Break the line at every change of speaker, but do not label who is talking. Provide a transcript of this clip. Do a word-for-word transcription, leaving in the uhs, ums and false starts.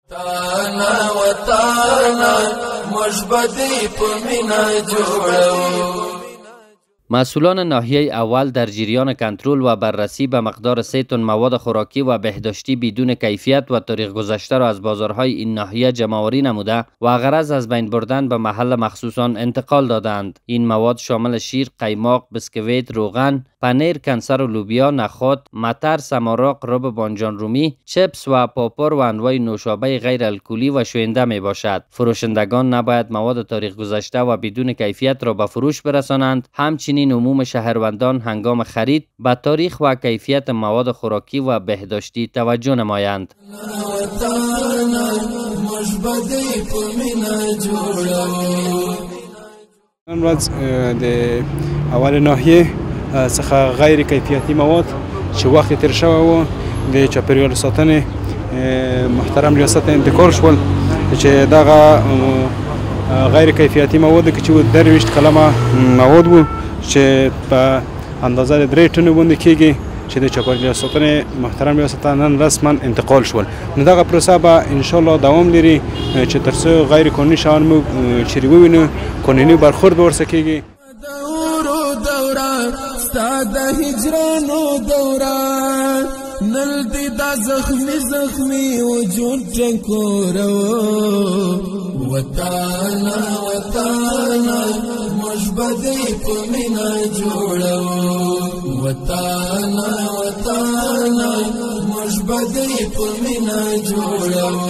تانا و تانا مشبدی پمینا جوړو.
مسئولان ناحیه اول در جریان کنترل و بررسی به مقدار سه تن مواد خوراکی و بهداشتی بدون کیفیت و تاریخ گذشته را از بازارهای این ناحیه جمع‌آوری نموده و غرض از بین بردن به محل مخصوص آن انتقال دادند. این مواد شامل شیر، قیماق، بسکویت، روغن، پنیر، کنسر و لوبیا، نخود، متر، سماراق، رب بانجان رومی، چپس و پاپور و انواع نوشابه غیر الکلی و شوینده می باشد. فروشندگان نباید مواد تاریخ گذشته و بدون کیفیت را به فروش برسانند. همچنین عموم شهروندان هنگام خرید به تاریخ و کیفیت مواد خوراکی و بهداشتی توجه نمایند.
امروز د اول ناحیه څخه غیر کیفیتی مواد چې وخت تیر شوی و د چاپیریال ساتنې محترم ریاست انتقال شول چې دغه غیر کیفیتی مواد کې چې درویشت کلمه مواد وو چې په اندازه د درې ټنو باندې کېږي چې د چاپیریال ساتنې محترم ریاست نن رسما انتقال شول. نو دغه پروسه به ان شاء الله دوام لري چې تر څو غیر قانوني شیان موږ چیرې ووینو قانوني برخورد به ورسره کېږي. ستا د هجرانو دوران نل دی دا زخمی زخمی وجود ټکورو وطانا وطانا مشبدی په مینا جوړو وطانا وطانا مشبدی په مینا جوړو.